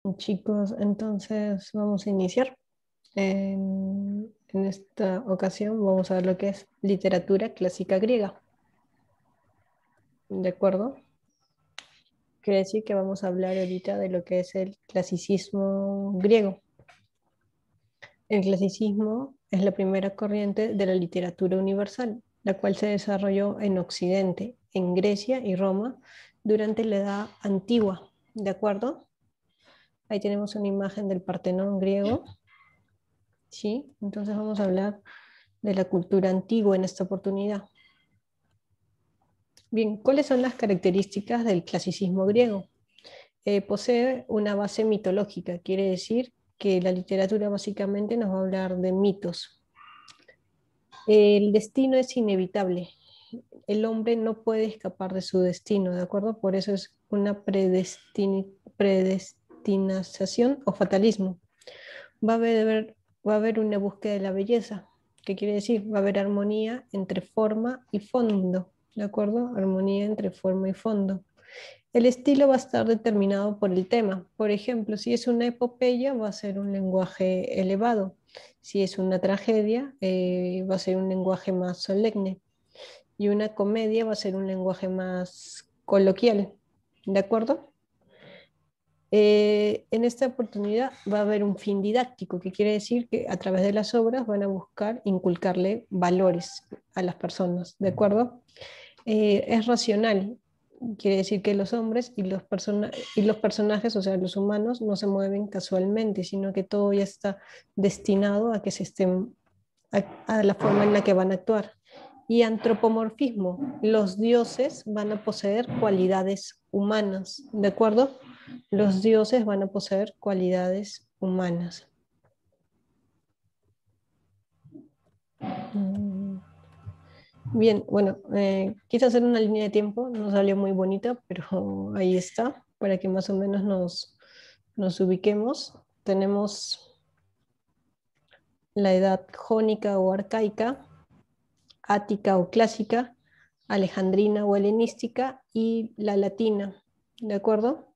Chicos, entonces vamos a iniciar. En esta ocasión vamos a ver lo que es literatura clásica griega. ¿De acuerdo? Quiere decir que vamos a hablar ahorita de lo que es el clasicismo griego. El clasicismo es la primera corriente de la literatura universal, la cual se desarrolló en Occidente, en Grecia y Roma, durante la Edad Antigua. ¿De acuerdo? Ahí tenemos una imagen del Partenón griego. ¿Sí? Entonces vamos a hablar de la cultura antigua en esta oportunidad. Bien, ¿cuáles son las características del clasicismo griego? Posee una base mitológica, quiere decir que la literatura básicamente nos va a hablar de mitos. El destino es inevitable, el hombre no puede escapar de su destino, ¿de acuerdo? Por eso es una predestinación o fatalismo. Va a haber, va a haber una búsqueda de la belleza. ¿Qué quiere decir? Va a haber armonía entre forma y fondo, ¿de acuerdo? Armonía entre forma y fondo. El estilo va a estar determinado por el tema. Por ejemplo, si es una epopeya, va a ser un lenguaje elevado. Si es una tragedia, va a ser un lenguaje más solemne. Y una comedia va a ser un lenguaje más coloquial. ¿De acuerdo? En esta oportunidad va a haber un fin didáctico, que quiere decir que a través de las obras van a buscar inculcarle valores a las personas, ¿de acuerdo? Es racional, quiere decir que los hombres y los personajes, o sea, los humanos, no se mueven casualmente, sino que todo ya está destinado a que se estén a la forma en la que van a actuar. Y antropomorfismo, los dioses van a poseer cualidades humanas, ¿de acuerdo? Los dioses van a poseer cualidades humanas. Mm, Bien, bueno, quise hacer una línea de tiempo, no salió muy bonita, pero ahí está, para que más o menos nos ubiquemos. Tenemos la edad jónica o arcaica, ática o clásica, alejandrina o helenística y la latina, ¿de acuerdo?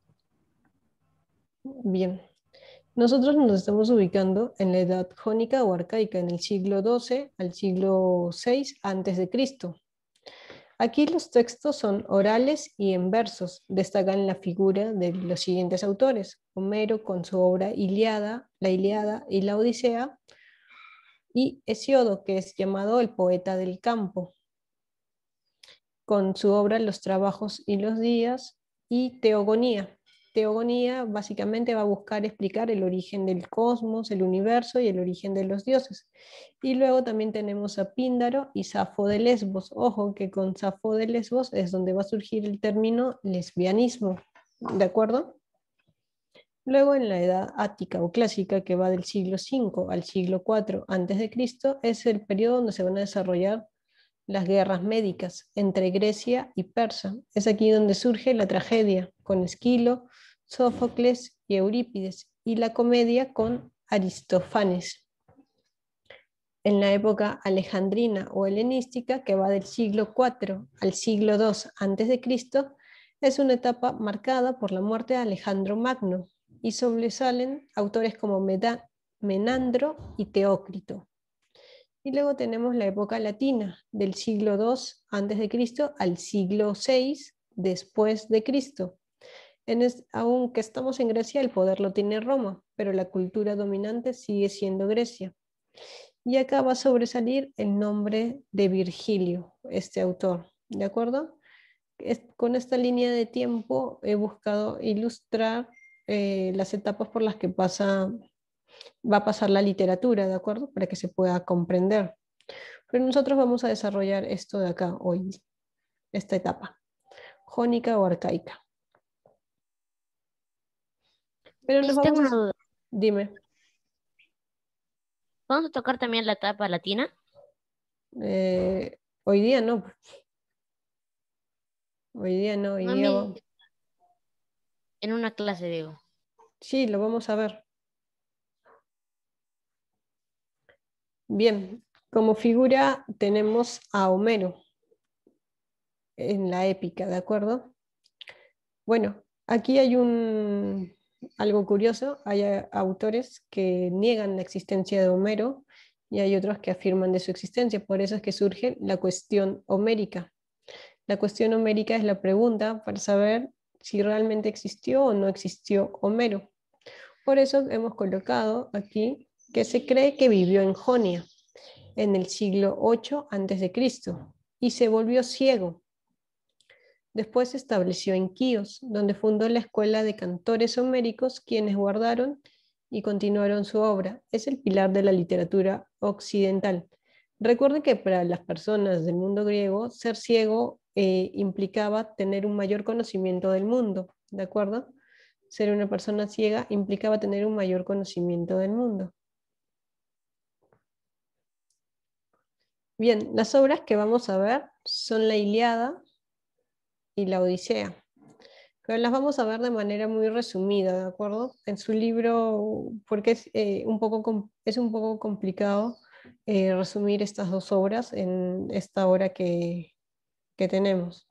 Bien, nosotros nos estamos ubicando en la edad jónica o arcaica, en el siglo XII al siglo VI antes de Cristo. Aquí los textos son orales y en versos. Destacan la figura de los siguientes autores: Homero con su obra Iliada, la Iliada y la Odisea, y Hesiodo, que es llamado el poeta del campo, con su obra Los trabajos y los días, y Teogonía. Teogonía básicamente va a buscar explicar el origen del cosmos, el universo y el origen de los dioses. Y luego también tenemos a Píndaro y Safo de Lesbos. Ojo que con Safo de Lesbos es donde va a surgir el término lesbianismo, ¿de acuerdo? Luego en la edad ática o clásica, que va del siglo V al siglo IV antes de Cristo, es el periodo donde se van a desarrollar las guerras médicas entre Grecia y Persia. Es aquí donde surge la tragedia con Esquilo, Sófocles y Eurípides, y la comedia con Aristófanes. En la época alejandrina o helenística, que va del siglo IV al siglo II antes de Cristo, es una etapa marcada por la muerte de Alejandro Magno y sobresalen autores como Menandro y Teócrito. Y luego tenemos la época latina, del siglo II antes de Cristo al siglo VI después de Cristo. Aunque estamos en Grecia, el poder lo tiene Roma, pero la cultura dominante sigue siendo Grecia. Y acá va a sobresalir el nombre de Virgilio, este autor, ¿de acuerdo? Con esta línea de tiempo he buscado ilustrar las etapas por las que va a pasar la literatura, ¿de acuerdo? Para que se pueda comprender. Pero nosotros vamos a desarrollar esto de acá hoy, esta etapa, jónica o arcaica. Pero nos Miss, tengo vamos a... una duda. Dime, ¿Vamos a tocar también la etapa latina? hoy día no, hoy día no, hoy No, día en una clase, digo. sí, lo vamos a ver. Bien, como figura tenemos a Homero en la épica, ¿de acuerdo? Bueno, aquí hay algo curioso, hay autores que niegan la existencia de Homero y hay otros que afirman de su existencia. Por eso es que surge la cuestión homérica. La cuestión homérica es la pregunta para saber si realmente existió o no existió Homero. Por eso hemos colocado aquí que se cree que vivió en Jonia en el siglo 8 a.C. y se volvió ciego. Después se estableció en Quíos, donde fundó la escuela de cantores homéricos, quienes guardaron y continuaron su obra. Es el pilar de la literatura occidental. Recuerden que para las personas del mundo griego, ser ciego implicaba tener un mayor conocimiento del mundo, ¿de acuerdo? Ser una persona ciega implicaba tener un mayor conocimiento del mundo. Bien, las obras que vamos a ver son la Ilíada y la Odisea, pero las vamos a ver de manera muy resumida, ¿de acuerdo? En su libro, porque es, es un poco complicado resumir estas dos obras en esta hora que tenemos.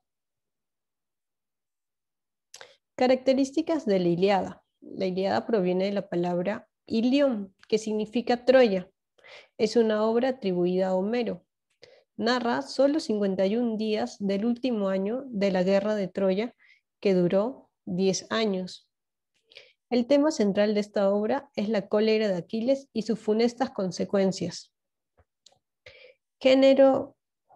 Características de la Ilíada. La Ilíada proviene de la palabra Ilión, que significa Troya. Es una obra atribuida a Homero. Narra solo 51 días del último año de la guerra de Troya, que duró 10 años. El tema central de esta obra es la cólera de Aquiles y sus funestas consecuencias. Género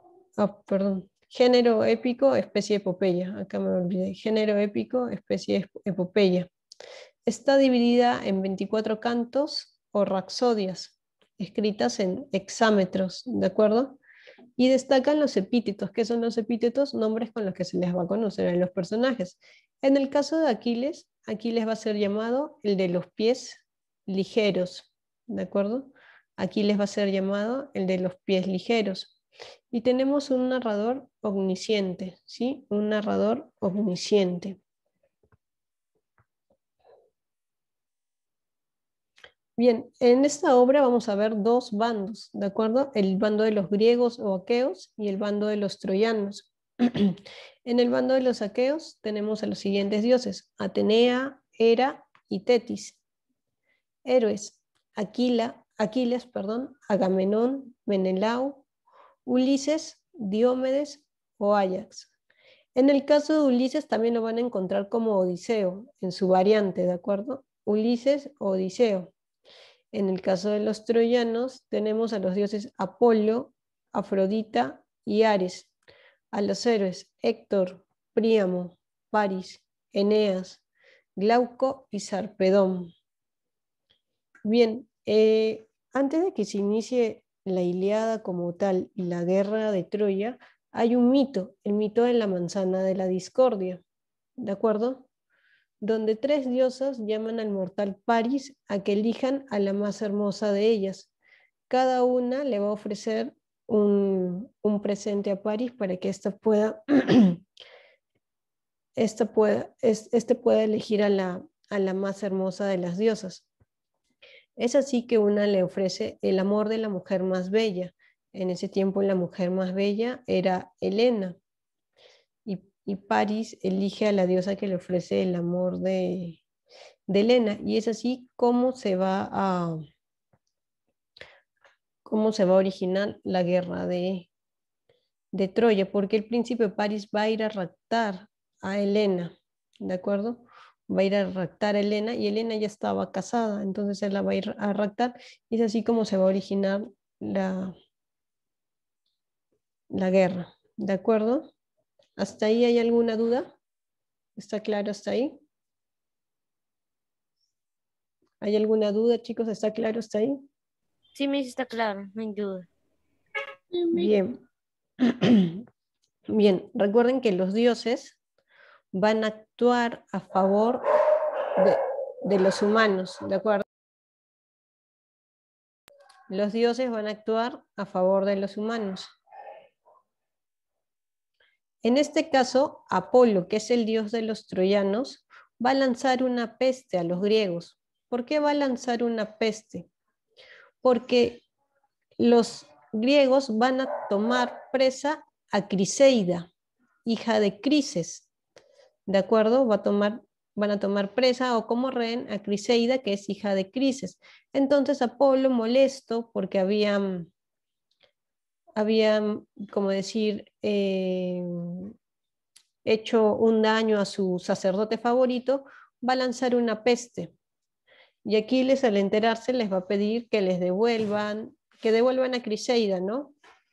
épico, especie epopeya. Acá me olvidé. Género épico, especie epopeya. Está dividida en 24 cantos o rapsodias, escritas en hexámetros, ¿de acuerdo? Y destacan los epítetos. ¿Qué son los epítetos? Nombres con los que se les va a conocer a los personajes. En el caso de Aquiles, Aquiles va a ser llamado el de los pies ligeros, ¿de acuerdo? Aquiles va a ser llamado el de los pies ligeros. Y tenemos un narrador omnisciente, ¿sí? Un narrador omnisciente. Bien, en esta obra vamos a ver dos bandos, ¿de acuerdo? El bando de los griegos o aqueos y el bando de los troyanos. En el bando de los aqueos tenemos a los siguientes dioses: Atenea, Hera y Tetis. Héroes: Aquiles, Agamenón, Menelao, Ulises, Diomedes o Áyax. En el caso de Ulises también lo van a encontrar como Odiseo, en su variante, ¿de acuerdo? Ulises o Odiseo. En el caso de los troyanos tenemos a los dioses Apolo, Afrodita y Ares. A los héroes Héctor, Príamo, Paris, Eneas, Glauco y Sarpedón. Bien, antes de que se inicie la Ilíada como tal y la guerra de Troya, hay un mito, el mito de la manzana de la discordia, ¿de acuerdo? Donde tres diosas llaman al mortal Paris a que elijan a la más hermosa de ellas. Cada una le va a ofrecer un presente a Paris para que ésta pueda, pueda elegir a la más hermosa de las diosas. Es así que una le ofrece el amor de la mujer más bella. En ese tiempo la mujer más bella era Helena. Y Paris elige a la diosa que le ofrece el amor de Helena. Y es así como cómo se va a originar la guerra de Troya, porque el príncipe Paris va a ir a raptar a Helena, ¿de acuerdo? Va a ir a raptar a Helena y Helena ya estaba casada, entonces él la va a ir a raptar y es así como se va a originar la guerra, ¿de acuerdo? ¿Hasta ahí hay alguna duda? ¿Está claro hasta ahí? ¿Hay alguna duda, chicos? ¿Está claro hasta ahí? Sí, me está claro, no hay duda. Bien. Bien, recuerden que los dioses van a actuar a favor de los humanos, ¿de acuerdo? Los dioses van a actuar a favor de los humanos. En este caso, Apolo, que es el dios de los troyanos, va a lanzar una peste a los griegos. ¿Por qué va a lanzar una peste? Porque los griegos van a tomar presa a Criseida, hija de Crises, ¿de acuerdo? Va a tomar van a tomar presa o como rehén a Criseida, que es hija de Crises. Entonces Apolo, molesto porque habían como decir, hecho un daño a su sacerdote favorito, va a lanzar una peste. Y Aquiles, al enterarse, les va a pedir que les devuelvan a Criseida, ¿no?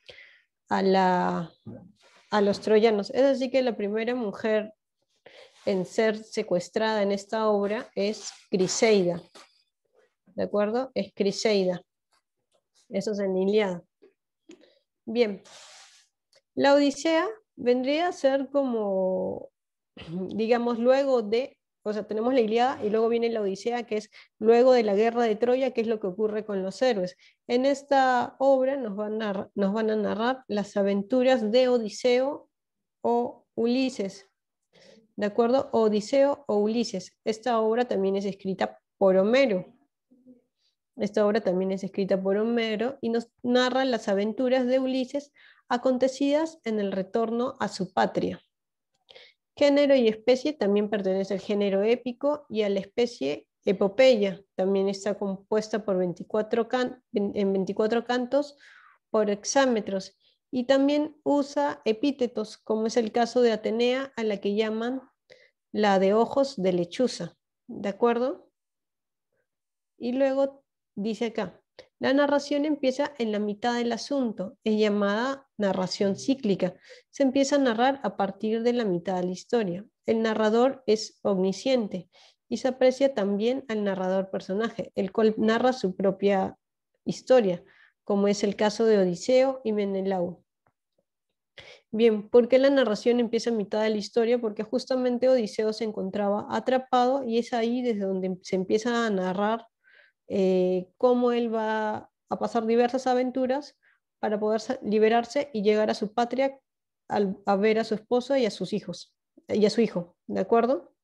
A los troyanos. Es así que la primera mujer en ser secuestrada en esta obra es Criseida. ¿De acuerdo? Es Criseida. Eso es en Ilíada. Bien. La Odisea vendría a ser como, digamos, luego de, o sea, tenemos la Ilíada y luego viene la Odisea, que es luego de la guerra de Troya, que es lo que ocurre con los héroes. En esta obra nos van a narrar las aventuras de Odiseo o Ulises. ¿De acuerdo? Odiseo o Ulises. Esta obra también es escrita por Homero. Esta obra también es escrita por Homero y nos narra las aventuras de Ulises acontecidas en el retorno a su patria. Género y especie también pertenece al género épico y a la especie epopeya. También está compuesta por 24 cantos por hexámetros y también usa epítetos, como es el caso de Atenea, a la que llaman la de ojos de lechuza. ¿De acuerdo? Y luego dice acá, la narración empieza en la mitad del asunto, es llamada narración cíclica. Se empieza a narrar a partir de la mitad de la historia. El narrador es omnisciente y se aprecia también al narrador personaje, el cual narra su propia historia, como es el caso de Odiseo y Menelao. Bien, ¿por qué la narración empieza a mitad de la historia? Porque justamente Odiseo se encontraba atrapado y es ahí desde donde se empieza a narrar cómo él va a pasar diversas aventuras para poder liberarse y llegar a su patria a ver a su esposa y a sus hijos, y a su hijo, ¿de acuerdo?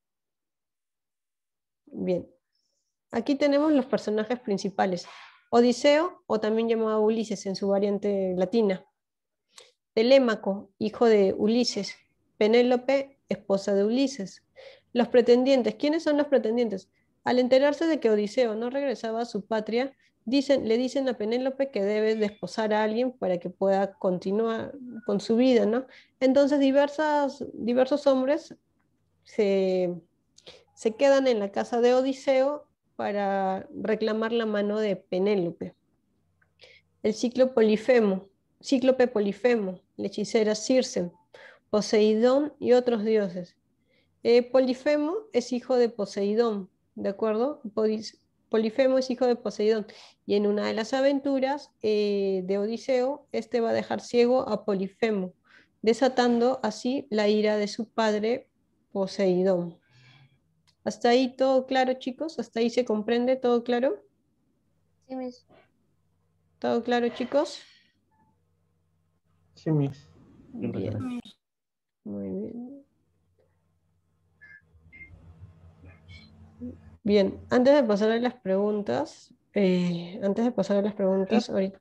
Bien, aquí tenemos los personajes principales. Odiseo, o también llamado Ulises en su variante latina. Telémaco, hijo de Ulises. Penélope, esposa de Ulises. Los pretendientes. ¿Quiénes son los pretendientes? Al enterarse de que Odiseo no regresaba a su patria, le dicen a Penélope que debe desposar a alguien para que pueda continuar con su vida, ¿no? Entonces diversos hombres se quedan en la casa de Odiseo para reclamar la mano de Penélope. El cíclope Polifemo, la hechicera Circe, Poseidón y otros dioses. Polifemo es hijo de Poseidón, ¿de acuerdo? Polifemo es hijo de Poseidón y en una de las aventuras de Odiseo, este va a dejar ciego a Polifemo, desatando así la ira de su padre Poseidón. ¿Hasta ahí todo claro, chicos? ¿Hasta ahí se comprende todo claro? Sí, Miss. ¿Todo claro, chicos? Sí, Miss. Bien. Muy bien. Bien, antes de pasar a las preguntas, ahorita,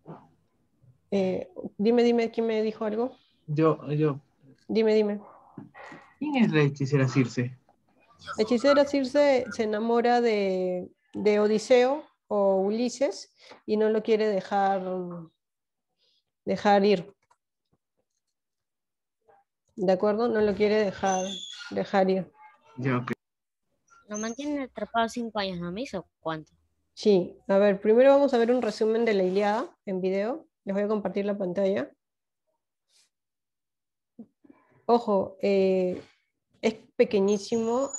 dime, ¿quién me dijo algo? Yo. Dime. ¿Quién es la hechicera Circe? La hechicera Circe se enamora de Odiseo o Ulises y no lo quiere dejar ir. ¿De acuerdo? No lo quiere dejar ir. Ya, ok. Lo mantienen atrapado 5 años, ¿no, Miss? ¿O cuánto? Sí, a ver, primero vamos a ver un resumen de la Ilíada en video. Les voy a compartir la pantalla. Ojo, es pequeñísimo.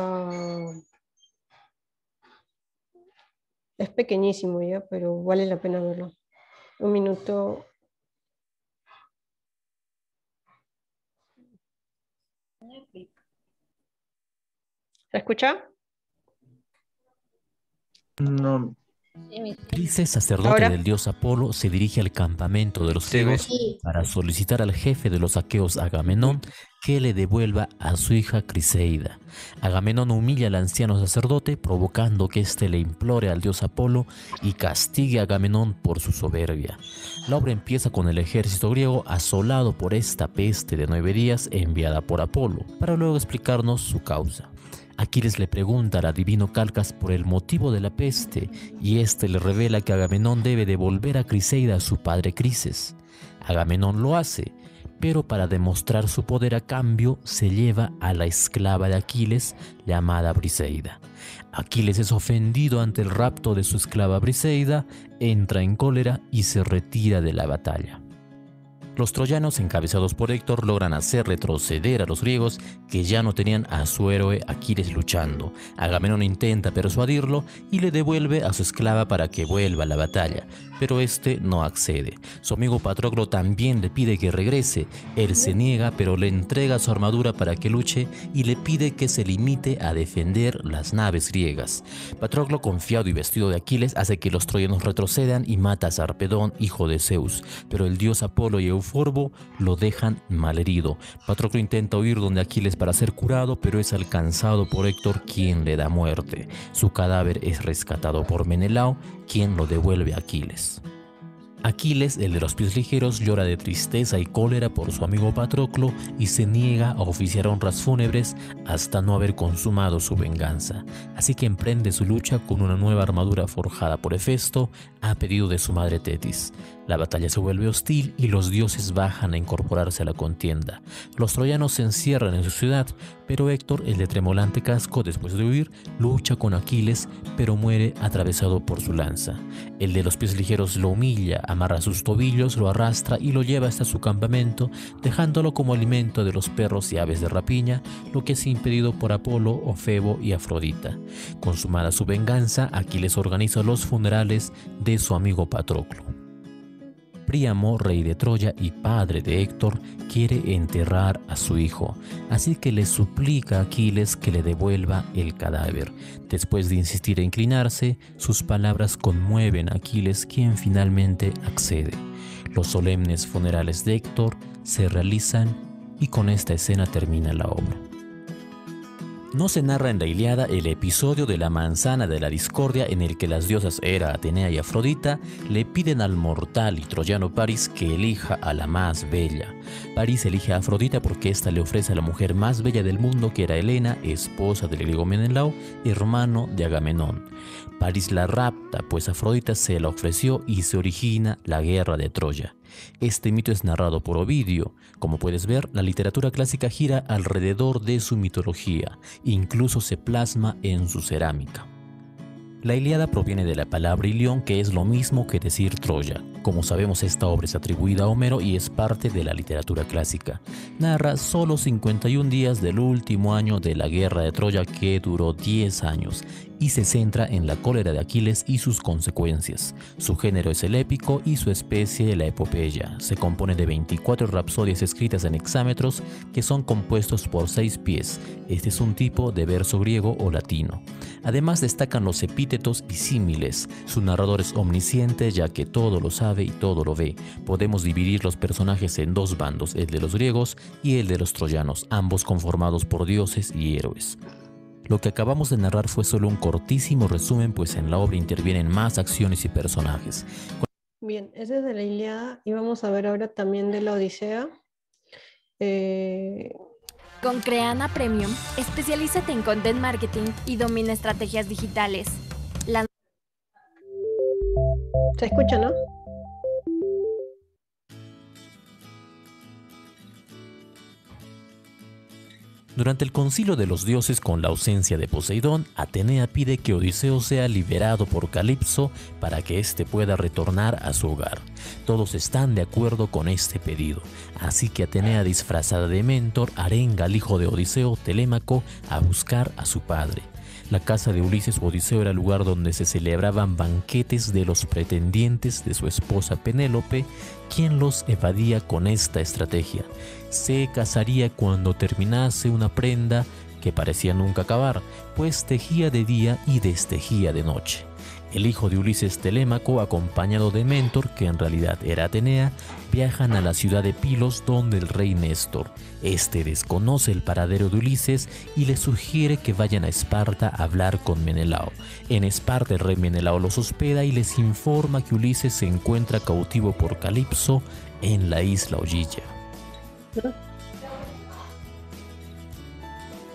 Es pequeñísimo ya, pero vale la pena verlo. Un minuto. ¿Se escucha? No. Sí, Miss. Crises, sacerdote Ahora. del dios Apolo, se dirige al campamento de los Sí, griegos Sí. para solicitar al jefe de los aqueos, Agamenón, que le devuelva a su hija Criseida. Agamenón humilla al anciano sacerdote, provocando que éste le implore al dios Apolo y castigue a Agamenón por su soberbia. La obra empieza con el ejército griego asolado por esta peste de 9 días enviada por Apolo, para luego explicarnos su causa. Aquiles le pregunta al adivino Calcas por el motivo de la peste y este le revela que Agamenón debe devolver a Criseida a su padre Crises. Agamenón lo hace, pero para demostrar su poder a cambio se lleva a la esclava de Aquiles llamada Briseida. Aquiles es ofendido ante el rapto de su esclava Briseida, entra en cólera y se retira de la batalla. Los troyanos, encabezados por Héctor, logran hacer retroceder a los griegos que ya no tenían a su héroe Aquiles luchando. Agamenón intenta persuadirlo y le devuelve a su esclava para que vuelva a la batalla, pero este no accede. Su amigo Patroclo también le pide que regrese. Él se niega, pero le entrega su armadura para que luche y le pide que se limite a defender las naves griegas. Patroclo, confiado y vestido de Aquiles, hace que los troyanos retrocedan y mata a Sarpedón, hijo de Zeus, pero el dios Apolo y Euforbo lo dejan malherido. Patroclo intenta huir donde Aquiles para ser curado, pero es alcanzado por Héctor, quien le da muerte. Su cadáver es rescatado por Menelao, quien lo devuelve a Aquiles. Aquiles, el de los pies ligeros, llora de tristeza y cólera por su amigo Patroclo y se niega a oficiar honras fúnebres hasta no haber consumado su venganza. Así que emprende su lucha con una nueva armadura forjada por Hefesto a pedido de su madre Tetis. La batalla se vuelve hostil y los dioses bajan a incorporarse a la contienda. Los troyanos se encierran en su ciudad, pero Héctor, el de tremolante casco, después de huir, lucha con Aquiles, pero muere atravesado por su lanza. El de los pies ligeros lo humilla, amarra sus tobillos, lo arrastra y lo lleva hasta su campamento, dejándolo como alimento de los perros y aves de rapiña, lo que es impedido por Apolo, Ofebo y Afrodita. Consumada su venganza, Aquiles organiza los funerales de su amigo Patroclo. Príamo, rey de Troya y padre de Héctor, quiere enterrar a su hijo, así que le suplica a Aquiles que le devuelva el cadáver. Después de insistir e inclinarse, sus palabras conmueven a Aquiles, quien finalmente accede. Los solemnes funerales de Héctor se realizan y con esta escena termina la obra. No se narra en la Ilíada el episodio de la manzana de la discordia en el que las diosas Hera, Atenea y Afrodita le piden al mortal y troyano París que elija a la más bella. París elige a Afrodita porque ésta le ofrece a la mujer más bella del mundo, que era Helena, esposa del griego Menelao, hermano de Agamenón. París la rapta, pues Afrodita se la ofreció y se origina la guerra de Troya. Este mito es narrado por Ovidio. Como puedes ver, la literatura clásica gira alrededor de su mitología, incluso se plasma en su cerámica. La Ilíada proviene de la palabra Ilión, que es lo mismo que decir Troya. Como sabemos, esta obra es atribuida a Homero y es parte de la literatura clásica. Narra solo 51 días del último año de la guerra de Troya, que duró 10 años, y se centra en la cólera de Aquiles y sus consecuencias. Su género es el épico y su especie la epopeya. Se compone de 24 rapsodias escritas en hexámetros que son compuestos por 6 pies. Este es un tipo de verso griego o latino. Además destacan los epítetos y símiles. Su narrador es omnisciente, ya que todo lo sabe y todo lo ve. Podemos dividir los personajes en dos bandos, el de los griegos y el de los troyanos, ambos conformados por dioses y héroes. Lo que acabamos de narrar fue solo un cortísimo resumen, pues en la obra intervienen más acciones y personajes. Bien, ese es de la Ilíada y vamos a ver ahora también de la Odisea. Con Creana Premium, especialízate en content marketing y domina estrategias digitales. ¿Se escucha, no? Durante el concilio de los dioses, con la ausencia de Poseidón, Atenea pide que Odiseo sea liberado por Calipso para que éste pueda retornar a su hogar. Todos están de acuerdo con este pedido, así que Atenea, disfrazada de mentor, arenga al hijo de Odiseo, Telémaco, a buscar a su padre. La casa de Ulises o Odiseo era el lugar donde se celebraban banquetes de los pretendientes de su esposa Penélope, quien los evadía con esta estrategia. Se casaría cuando terminase una prenda que parecía nunca acabar, pues tejía de día y destejí de noche. El hijo de Ulises, Telémaco, acompañado de Mentor, que en realidad era Atenea, viajan a la ciudad de Pilos, donde el rey Néstor. Este desconoce el paradero de Ulises y le sugiere que vayan a Esparta a hablar con Menelao. En Esparta el rey Menelao los hospeda y les informa que Ulises se encuentra cautivo por Calipso en la isla Ogygia.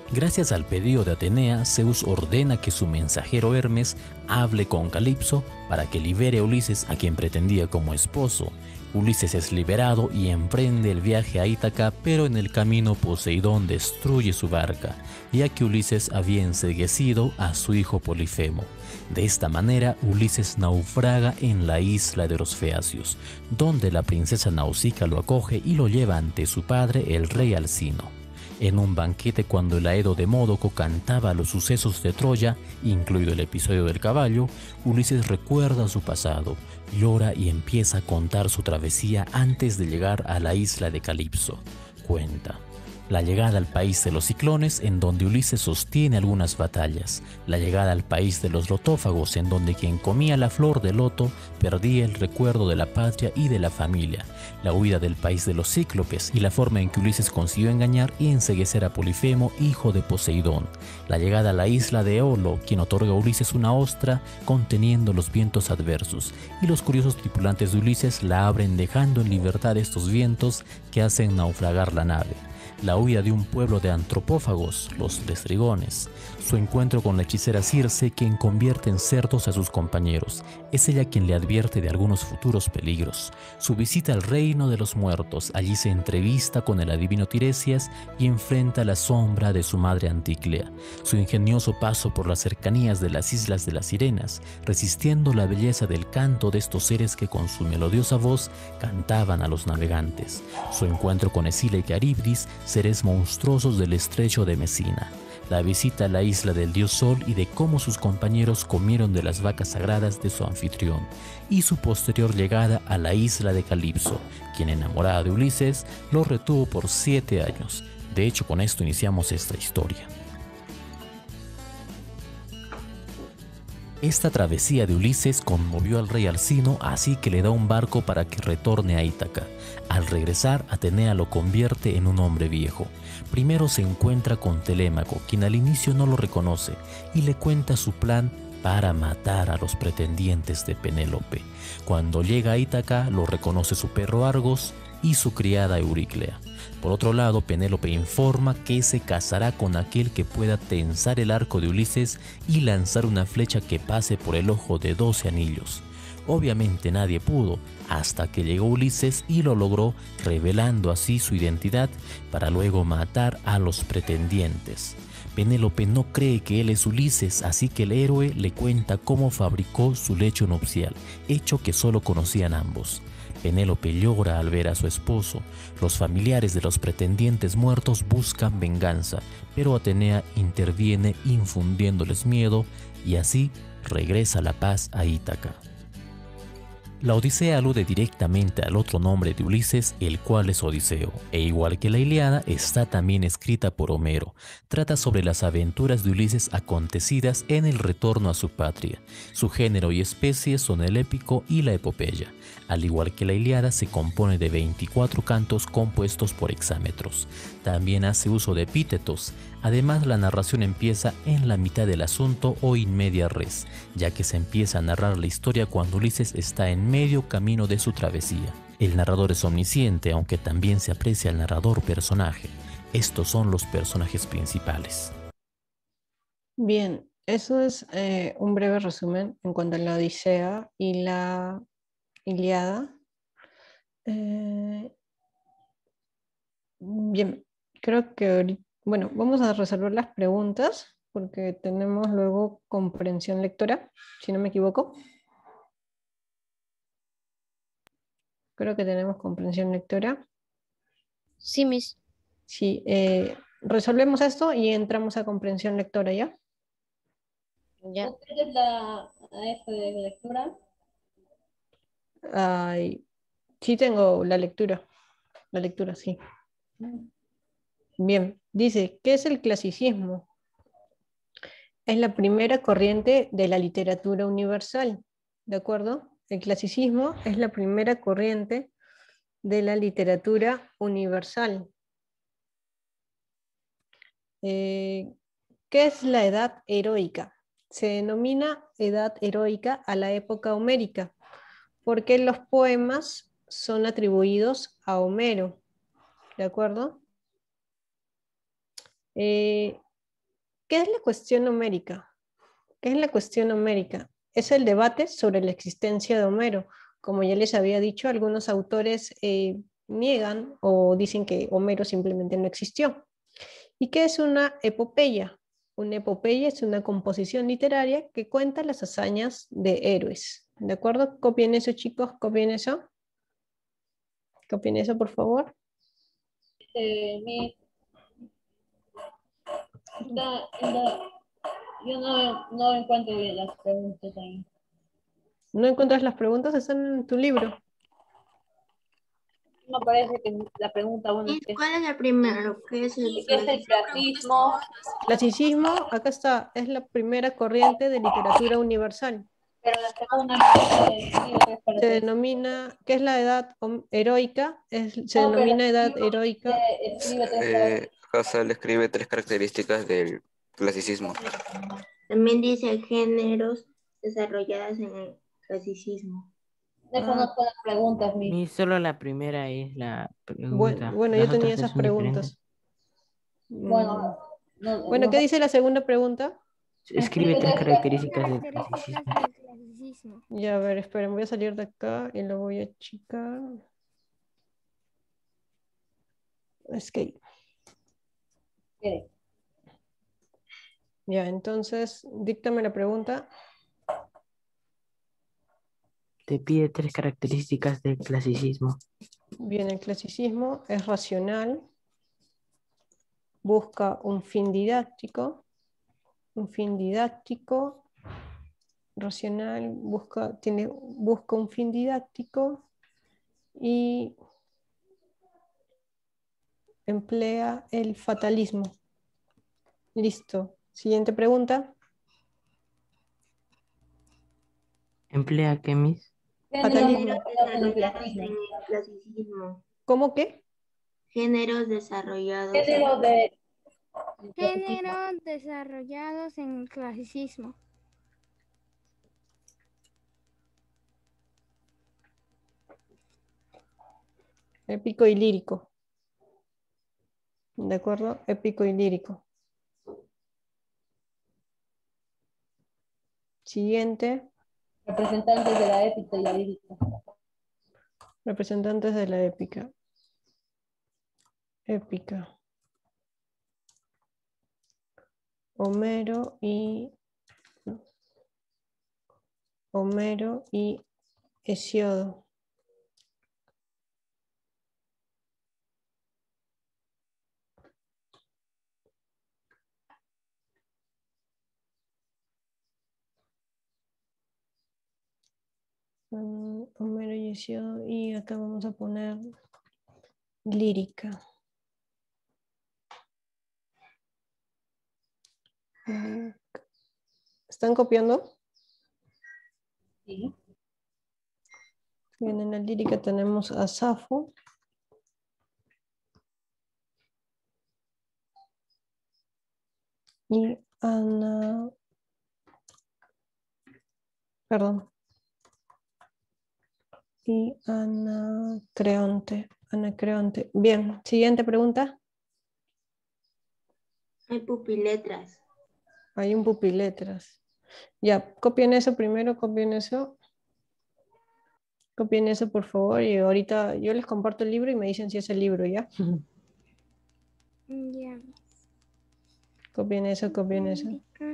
Gracias al pedido de Atenea, Zeus ordena que su mensajero Hermes hable con Calipso para que libere a Ulises, a quien pretendía como esposo. Ulises es liberado y emprende el viaje a Ítaca, pero en el camino Poseidón destruye su barca, ya que Ulises había enceguecido a su hijo Polifemo. De esta manera, Ulises naufraga en la isla de los Feacios, donde la princesa Nausicaa lo acoge y lo lleva ante su padre, el rey Alcino. En un banquete, cuando el Aedo de Módoco cantaba los sucesos de Troya, incluido el episodio del caballo, Ulises recuerda su pasado, llora y empieza a contar su travesía antes de llegar a la isla de Calipso. Cuenta la llegada al país de los ciclones, en donde Ulises sostiene algunas batallas; la llegada al país de los lotófagos, en donde quien comía la flor de loto perdía el recuerdo de la patria y de la familia; la huida del país de los cíclopes y la forma en que Ulises consiguió engañar y enceguecer a Polifemo, hijo de Poseidón; la llegada a la isla de Eolo, quien otorga a Ulises una ostra conteniendo los vientos adversos, y los curiosos tripulantes de Ulises la abren dejando en libertad estos vientos que hacen naufragar la nave; la huida de un pueblo de antropófagos, los lestrigones; su encuentro con la hechicera Circe, quien convierte en cerdos a sus compañeros; es ella quien le advierte de algunos futuros peligros; su visita al reino de los muertos, allí se entrevista con el adivino Tiresias y enfrenta la sombra de su madre Anticlea; su ingenioso paso por las cercanías de las islas de las sirenas, resistiendo la belleza del canto de estos seres que con su melodiosa voz cantaban a los navegantes; su encuentro con Escila y Caribdis, seres monstruosos del estrecho de Mesina; la visita a la isla del dios Sol y de cómo sus compañeros comieron de las vacas sagradas de su anfitrión; y su posterior llegada a la isla de Calipso, quien, enamorada de Ulises, lo retuvo por 7 años. De hecho, con esto iniciamos esta historia. Esta travesía de Ulises conmovió al rey Alcino, así que le da un barco para que retorne a Ítaca. Al regresar, Atenea lo convierte en un hombre viejo. Primero se encuentra con Telémaco, quien al inicio no lo reconoce, y le cuenta su plan para matar a los pretendientes de Penélope. Cuando llega a Ítaca, lo reconoce su perro Argos y su criada Euríclea. Por otro lado, Penélope informa que se casará con aquel que pueda tensar el arco de Ulises y lanzar una flecha que pase por el ojo de 12 anillos. Obviamente nadie pudo, hasta que llegó Ulises y lo logró, revelando así su identidad para luego matar a los pretendientes. Penélope no cree que él es Ulises, así que el héroe le cuenta cómo fabricó su lecho nupcial, hecho que solo conocían ambos. Penélope llora al ver a su esposo. Los familiares de los pretendientes muertos buscan venganza, pero Atenea interviene infundiéndoles miedo y así regresa la paz a Ítaca. La Odisea alude directamente al otro nombre de Ulises, el cual es Odiseo, e igual que la Ilíada, está también escrita por Homero. Trata sobre las aventuras de Ulises acontecidas en el retorno a su patria. Su género y especie son el épico y la epopeya. Al igual que la Ilíada, se compone de 24 cantos compuestos por hexámetros. También hace uso de epítetos. Además, la narración empieza en la mitad del asunto o in media res, ya que se empieza a narrar la historia cuando Ulises está en medio camino de su travesía. El narrador es omnisciente, aunque también se aprecia al narrador personaje. Estos son los personajes principales. Bien, eso es un breve resumen en cuanto a la Odisea y la Ilíada. Bien, creo que ahorita, bueno, vamos a resolver las preguntas porque tenemos luego comprensión lectora, si no me equivoco. Creo que tenemos comprensión lectora. Sí, Miss. Sí, resolvemos esto y entramos a comprensión lectora, ¿ya? Ya. ¿Tienes la F de lectura? Ay, sí tengo la lectura, sí. Bien, dice, ¿qué es el clasicismo? Es la primera corriente de la literatura universal, ¿de acuerdo? El clasicismo es la primera corriente de la literatura universal. ¿Qué es la edad heroica? Se denomina edad heroica a la época homérica, porque los poemas son atribuidos a Homero, ¿de acuerdo? ¿Qué es la cuestión homérica? ¿Qué es la cuestión homérica? Es el debate sobre la existencia de Homero. Como ya les había dicho, algunos autores niegan o dicen que Homero simplemente no existió. ¿Y qué es una epopeya? Una epopeya es una composición literaria que cuenta las hazañas de héroes. ¿De acuerdo? Copien eso, chicos, copien eso. Copien eso, por favor. Mi, yo no encuentro bien las preguntas ahí. ¿No encuentras las preguntas? Están en tu libro. Me parece que la pregunta uno es ¿Cuál es el primero? ¿Qué es el ¿qué es el clasismo? Clasicismo, acá está, es la primera corriente de literatura universal. Pero la segunda no Se denomina, ¿qué es la edad heroica? Se No, pero denomina edad heroica. escribe tres Hassel escribe 3 características del clasicismo. También dice géneros desarrollados en el clasicismo. No conozco las preguntas, Y solo la primera es la pregunta. Bueno, yo Las tenía otras esas son diferentes. preguntas. Bueno, Bueno, ¿qué dice la segunda pregunta? Escribe 3 características del Características clasicismo. del clasicismo. Ya, a ver, esperen, voy a salir de acá y lo voy a achicar. Escape. Ya, entonces, díctame la pregunta. Te pide 3 características del clasicismo. Bien, el clasicismo es racional, busca un fin didáctico, racional, busca un fin didáctico y emplea el fatalismo. Listo. Siguiente pregunta. ¿Emplea qué, Miss? Fatalismo. Desarrollados en el clasicismo. ¿Cómo qué? Géneros desarrollados. Géneros desarrollados en el clasicismo. Épico y lírico. ¿De acuerdo? Épico y lírico. Siguiente. Representantes de la épica y la lírica. Representantes de la épica. Épica. Homero y Hesiodo. Homero y Hesiodo, y acá vamos a poner lírica. ¿Están copiando? Sí. Bien, en la lírica tenemos a Safo. Y Anacreonte. Bien, siguiente pregunta. Hay pupiletras. Hay un pupiletras. Ya, copien eso primero, copien eso. Copien eso, por favor, y ahorita yo les comparto el libro y me dicen si es el libro, ¿ya? Ya. Copien eso, copien eso.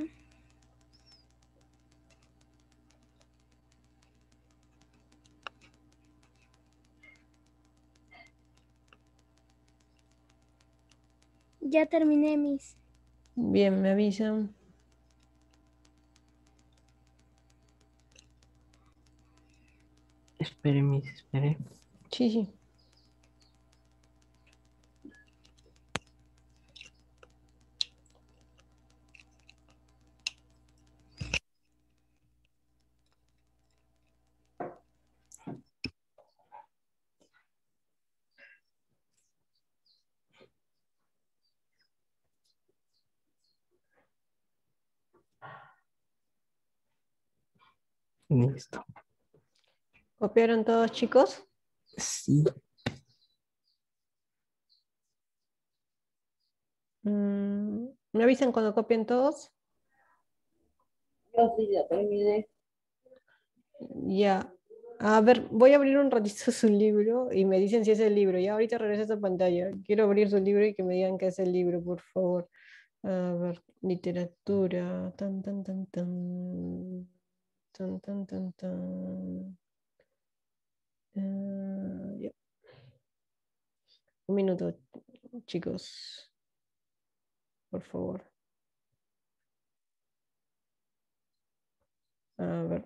Ya terminé mis. Bien, me avisan. Espere, Miss, espere. Sí, sí. Listo. ¿Copiaron todos, chicos? Sí. ¿Me avisan cuando copien todos? Yo sí ya terminé. Ya. A ver, voy a abrir un ratito su libro y me dicen si es el libro. Ya ahorita regreso a esta pantalla. Quiero abrir su libro y que me digan que es el libro, por favor. A ver, literatura. Tan, tan, tan, tan. Tan, tan, tan, tan. Ya. Un minuto, chicos. Por favor. A ver.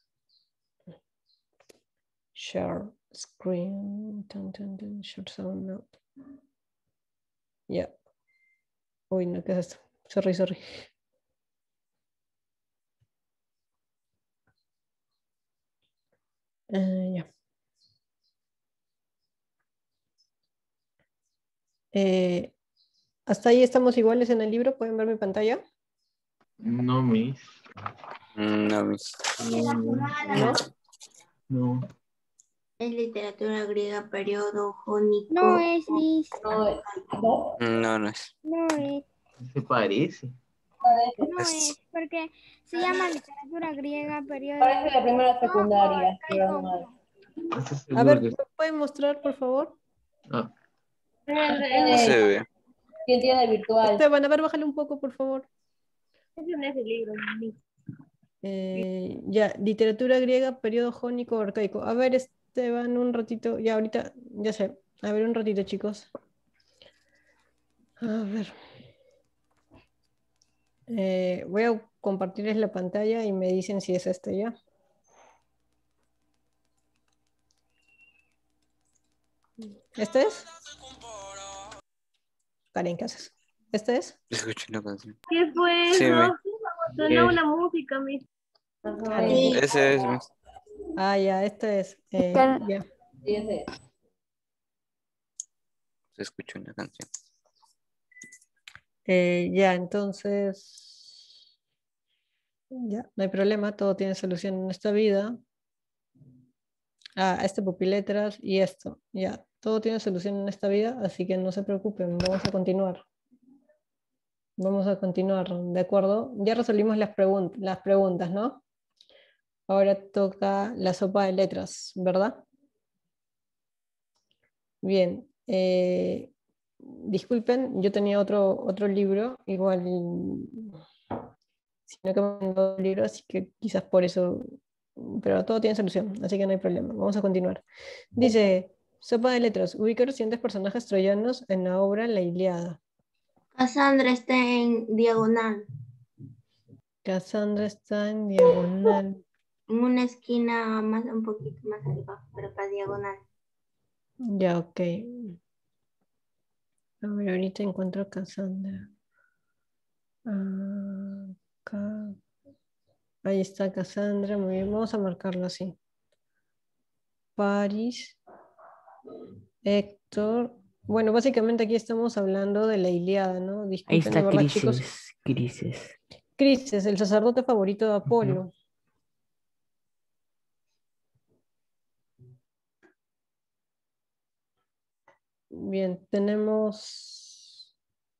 Share screen. Tan, tan, tan. Share sound. No. Ya. Uy, no, ¿qué es esto? Sorry, sorry. Ya. Hasta ahí estamos iguales en el libro. ¿Pueden ver mi pantalla? No, Miss. No, mis. ¿No? No. Es literatura griega, periodo jónico. No es, Miss. No, no, No, no es. No es. Se parece. parece. No es. Porque se llama literatura griega, periodo. Parece la primera secundaria, pero no es. ¿Estás A seguro ver, que ¿me pueden mostrar, por favor? Ah, No se ve. ¿Quién tiene virtual? Esteban, a ver, bájale un poco, por favor. Ese no es el libro, Miss. Ya, literatura griega, periodo jónico, arcaico. A ver, Esteban, un ratito. Ya, ahorita, ya sé. A ver, un ratito, chicos. A ver. Voy a compartirles la pantalla y me dicen si es este ya. ¿Este es? Karen, ¿qué haces? ¿Este es? Escuché una canción. ¿Qué fue Sí, eso? ¿qué Suena es? una música, Miss. Karen. Sí. Ese es, Miss. Ah, ya, este es. Ya. Sí, ese. Se escuchó una canción. Ya, entonces. Ya, no hay problema, todo tiene solución en esta vida. Este pupiletras y esto. Ya, todo tiene solución en esta vida, así que no se preocupen, vamos a continuar. Vamos a continuar, ¿de acuerdo? Ya resolvimos las preguntas, ¿no? Ahora toca la sopa de letras, ¿verdad? Bien. Disculpen, yo tenía otro libro, igual, sino que me mandó otro libro, así que quizás por eso, pero todo tiene solución, así que no hay problema. Vamos a continuar. Dice, sopa de letras, ubica los siguientes personajes troyanos en la obra La Ilíada. Cassandra está en diagonal, Cassandra está en diagonal. en una esquina más, un poquito más arriba, pero para diagonal. Ya, ok. A ver, ahorita encuentro a Cassandra. Acá. Ahí está Cassandra, muy bien, vamos a marcarlo así. Paris, Héctor. Bueno, básicamente aquí estamos hablando de la Ilíada, ¿no? Ahí Disculpen, de está verdad, chicos. Crisis. Crises, el sacerdote favorito de Apolo. Bien, tenemos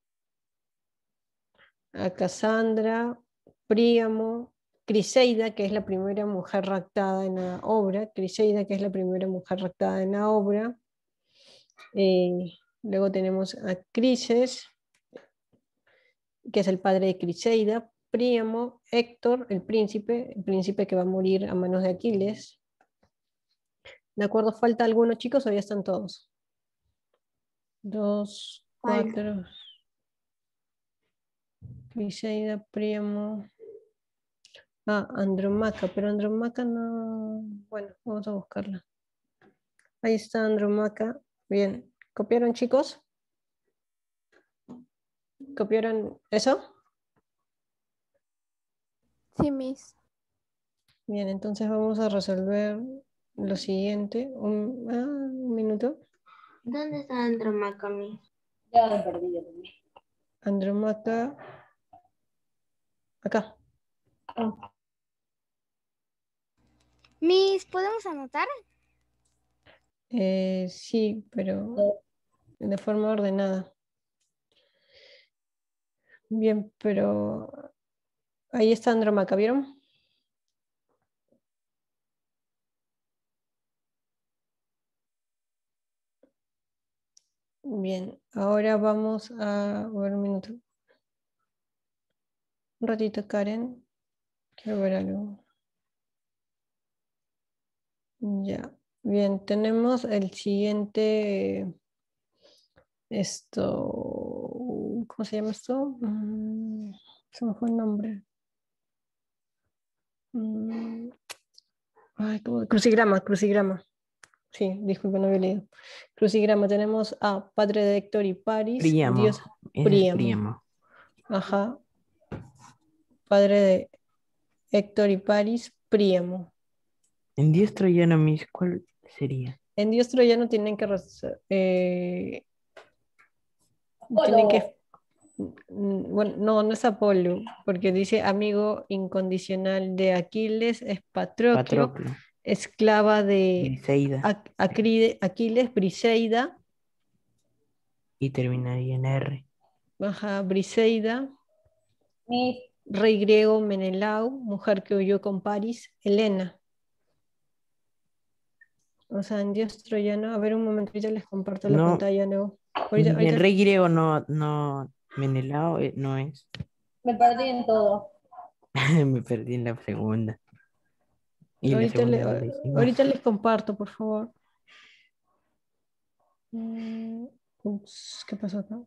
a Cassandra, Príamo, Criseida, que es la primera mujer raptada en la obra. Criseida, que es la primera mujer raptada en la obra. Luego tenemos a Crises, que es el padre de Criseida. Príamo, Héctor, el príncipe que va a morir a manos de Aquiles. ¿De acuerdo? ¿Falta alguno, chicos, o ya están todos? 2, 4. Criseida, Príamo. Andromaca, pero Andromaca no. Bueno, vamos a buscarla. Ahí está Andromaca. Bien. ¿Copiaron, chicos? ¿Copiaron eso? Sí, Miss. Bien, entonces vamos a resolver lo siguiente. Un minuto. ¿Dónde está Andromaca, Miss? Ya lo perdí yo también. Andromaca. Acá. Miss, ¿podemos anotar? Sí, pero de forma ordenada. Bien, pero ahí está Andromaca, ¿vieron? Bien, ahora vamos a ver un minuto. Un ratito, Karen. Quiero ver algo. Ya. Bien, tenemos el siguiente. ¿Cómo se llama esto? Se me fue el nombre. Ay, crucigrama. Sí, disculpe, no había leído. Crucigrama, tenemos a Padre de Héctor y Paris, Príamo. Dios Ese es Príamo. Príamo. Ajá. Padre de Héctor y Paris, Príamo. En Dios troyano, Miss, ¿cuál sería? En Dios troyano tienen que tienen que bueno, no es Apolo, porque dice amigo incondicional de Aquiles, es Patroclo, Patroclo. esclava de Briseida. Aquiles, Briseida, Y terminaría en R. baja Briseida, Miss, rey griego Menelao, mujer que huyó con París, Helena. O sea, en Dios troyano, a ver un momento, ya les comparto la No. pantalla, ¿no? Y el rey griego no, Menelao no es. me perdí en todo. Me perdí en la segunda. Y la Ahorita, segunda no la hicimos. ahorita les comparto, por favor. Ups, ¿qué pasó acá?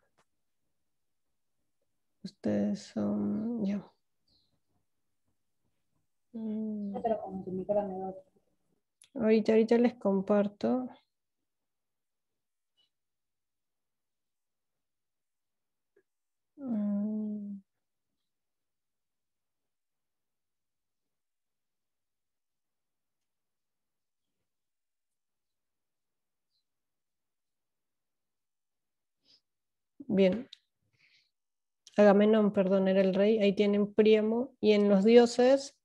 Ustedes son... Ya. Pero como si mi cara me da. Ahorita les comparto. Bien. Agamenón, perdón, era el rey. Ahí tienen Príamo. Y en los dioses,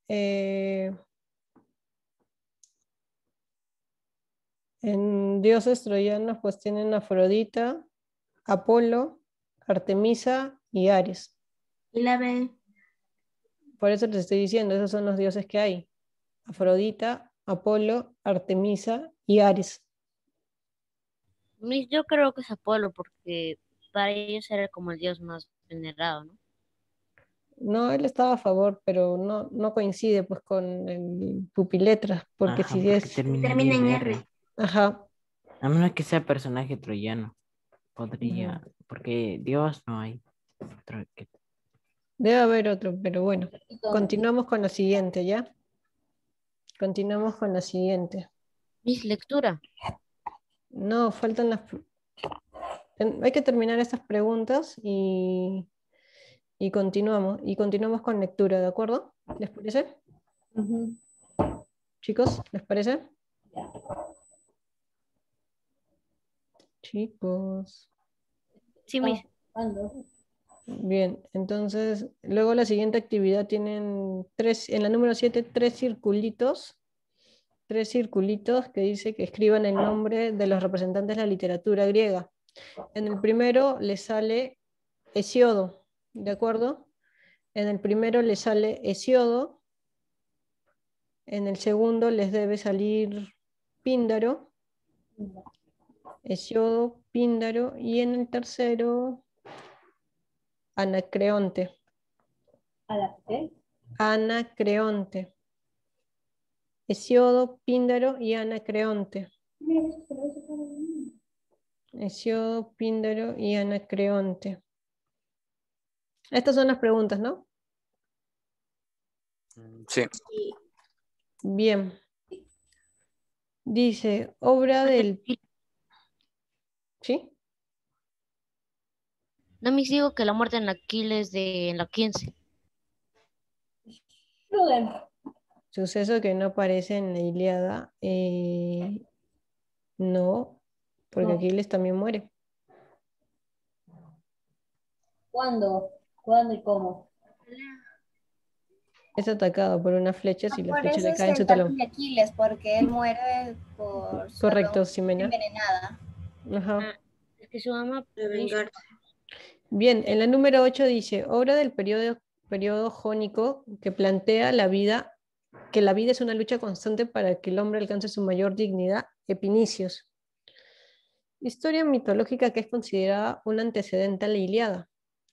en dioses troyanos, pues tienen Afrodita, Apolo, Artemisa y Ares. Y la B. Por eso les estoy diciendo, esos son los dioses que hay. Afrodita, Apolo, Artemisa y Ares. Yo creo que es Apolo porque para ellos era como el dios más venerado, ¿no? No, él estaba a favor, pero no coincide pues con el pupiletras, porque Ajá, si porque es... terminaría en R. Ajá. A menos que sea personaje troyano. Podría, porque Dios no hay. Debe haber otro, pero bueno. Continuamos con la siguiente, ¿ya? Continuamos con la siguiente. Mis lectura. No, faltan las... Hay que terminar estas preguntas y continuamos. Y continuamos con lectura, ¿de acuerdo? ¿Les parece? Chicos, ¿les parece? Chicos. Sí, Miss. Bien, entonces, luego la siguiente actividad tienen en la número 7, tres circulitos que dice que escriban el nombre de los representantes de la literatura griega. En el primero les sale Hesiodo, ¿de acuerdo? En el primero les sale Hesiodo, en el segundo les debe salir Píndaro, Hesiodo, Píndaro, y en el tercero Anacreonte. Anacreonte. Hesiodo, Píndaro y Anacreonte. Hesiodo, Píndaro y Anacreonte. Estas son las preguntas, ¿no? Sí. Bien. Dice, obra del... ¿Sí? No, Miss, digo que la muerte en Aquiles en la 15. Suceso que no aparece en la Ilíada. No, porque Aquiles también muere. ¿Cuándo? ¿Cuándo y cómo? Es atacado por una flecha y la Por flecha eso le es cae en su el talón. de Aquiles, porque él muere por Correcto, Ximena. envenenada. Ajá. Es que su mamá... Bien, en la número 8 dice, obra del periodo jónico que plantea que la vida es una lucha constante para que el hombre alcance su mayor dignidad, Epinicios. Historia mitológica que es considerada un antecedente a la Ilíada.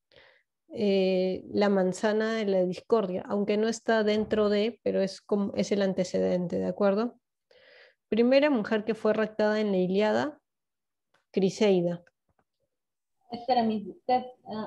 La manzana de la discordia, aunque no está dentro de, pero es el antecedente, ¿de acuerdo? Primera mujer que fue raptada en la Ilíada, Criseida. Espera, usted.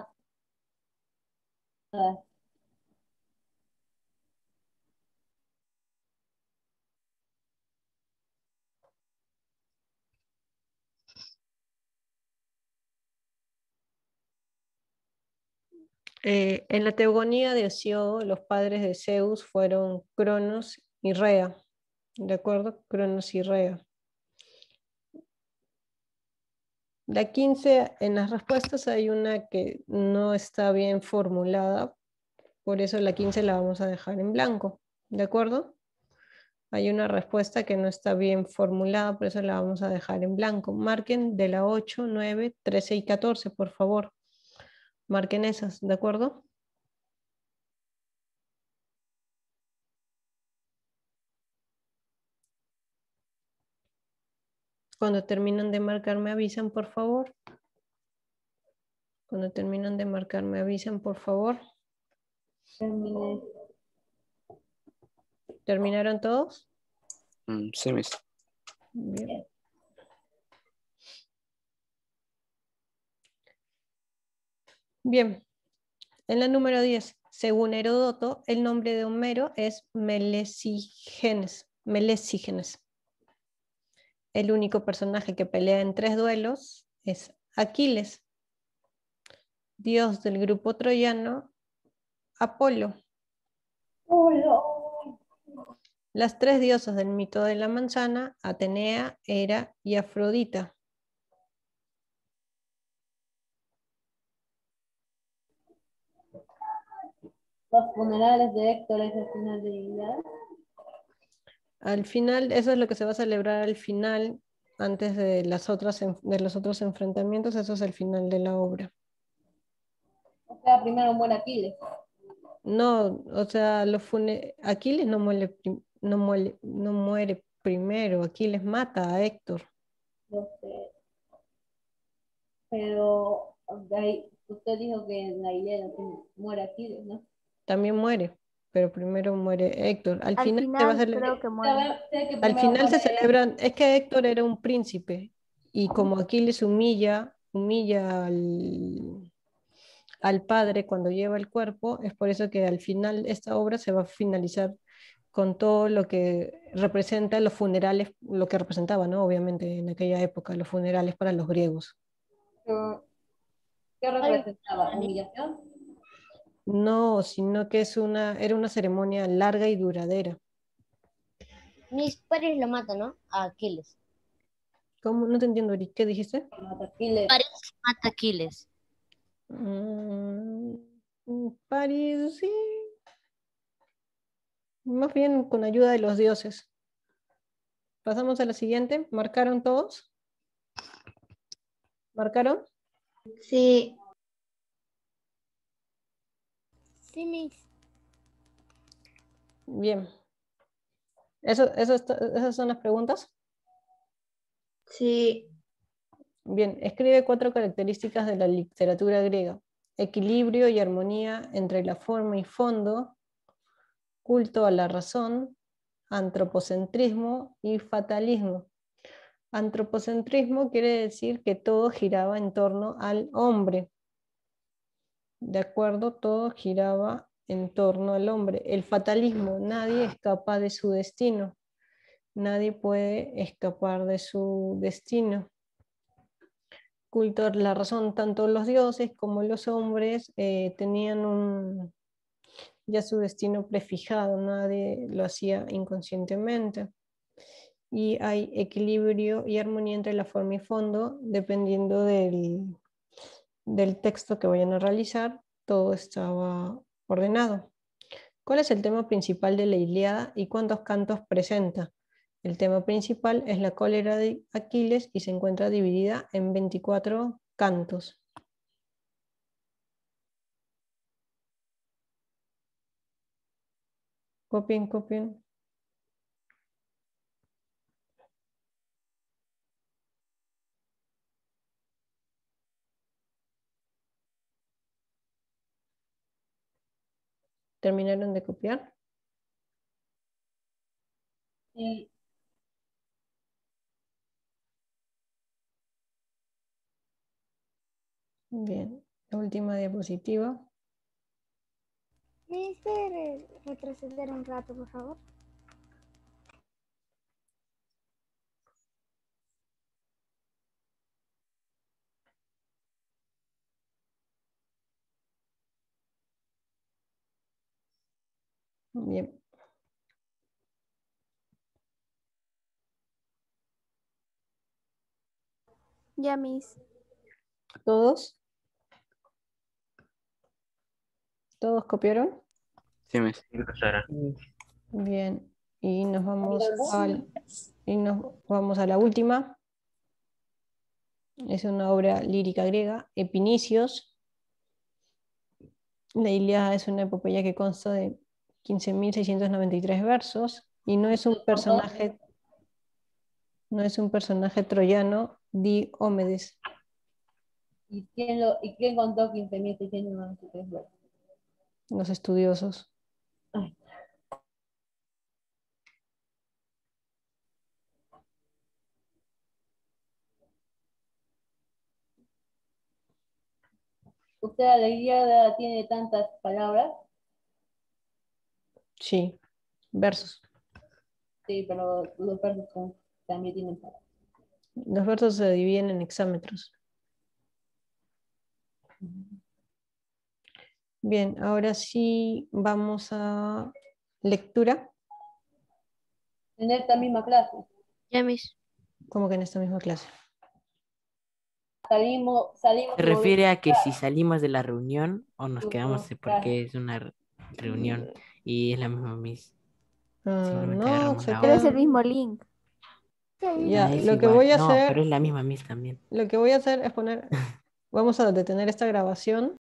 En la teogonía de Hesíodo, los padres de Zeus fueron Cronos y Rea. ¿De acuerdo? Cronos y Rea. La 15, en las respuestas hay una que no está bien formulada, por eso la 15 la vamos a dejar en blanco. ¿De acuerdo? Hay una respuesta que no está bien formulada, por eso la vamos a dejar en blanco. Marquen de la 8, 9, 13 y 14, por favor. Marquen esas, ¿de acuerdo? Cuando terminan de marcar me avisan, por favor. Cuando terminan de marcar me avisan, por favor. Terminé. ¿Terminaron todos? Sí, Miss. Bien. Bien. En la número 10, según Heródoto, el nombre de Homero es Melesígenes. El único personaje que pelea en 3 duelos es Aquiles, dios del grupo troyano, Apolo. Las 3 diosas del mito de la manzana, Atenea, Hera y Afrodita. Los funerales de Héctor es el final de Ilíada. Al final, eso es lo que se va a celebrar al final, antes de los otros enfrentamientos, eso es el final de la obra. O sea, primero muere Aquiles. No, o sea, Aquiles no muere primero, Aquiles mata a Héctor. No sé. Pero usted dijo que en la Ilíada muere Aquiles, ¿no? También muere, pero primero muere Héctor. Al final se va a celebrar. creo que muere. Al final se celebran, es que Héctor era un príncipe y como Aquiles humilla al padre cuando lleva el cuerpo, es por eso que al final esta obra se va a finalizar con todo lo que representa los funerales, lo que representaba, ¿no? Obviamente en aquella época, los funerales para los griegos. ¿Qué representaba? ¿Humillación? No, sino que era una ceremonia larga y duradera. Mis padres lo matan, ¿no? A Aquiles. ¿Cómo? No te entiendo, Eric. ¿Qué dijiste? París mata a Aquiles. París, sí. Más bien con ayuda de los dioses. Pasamos a la siguiente. ¿Marcaron todos? ¿Marcaron? Sí. Sí, Miss. Bien. ¿Esas son las preguntas? Sí. Bien, escribe 4 características de la literatura griega. Equilibrio y armonía entre la forma y fondo, culto a la razón, antropocentrismo y fatalismo. Antropocentrismo quiere decir que todo giraba en torno al hombre. ¿De acuerdo? Todo giraba en torno al hombre. El fatalismo, nadie escapa de su destino. Nadie puede escapar de su destino. Culto a la razón, tanto los dioses como los hombres tenían ya su destino prefijado, nadie lo hacía inconscientemente. Y hay equilibrio y armonía entre la forma y fondo, dependiendo del texto que vayan a realizar, todo estaba ordenado. ¿Cuál es el tema principal de la Ilíada y cuántos cantos presenta? El tema principal es la cólera de Aquiles y se encuentra dividida en 24 cantos. Copien, copien. ¿Terminaron de copiar? Sí. Bien, la última diapositiva. ¿Me puede retroceder un rato, por favor? Bien. Ya, Miss. ¿Todos? ¿Todos copiaron? Sí, Miss. Sí, profesora. Bien. Y nos vamos a la última. Es una obra lírica griega, Epinicios. La Ilíada es una epopeya que consta de 15.693 versos y no es un personaje troyano, Diomedes. ¿Y quién contó 15.693 versos? Los estudiosos. Ay. ¿Usted la Ilíada tiene tantas palabras? Sí, versos. Sí, pero los versos también tienen palabras. Los versos se dividen en hexámetros. Bien, ahora sí vamos a lectura. En esta misma clase. Ya, Miss. Como que en esta misma clase. Salimos. Se refiere a que si salimos de la reunión o nos quedamos Claro. porque es una reunión y es la misma Miss. Simplemente No, agarramos se la Pero hoja. es el quedan. mismo link. Ya, Es lo que igual. voy a No, pero hacer, es la misma Miss también. lo que voy a hacer es poner, vamos a detener esta grabación.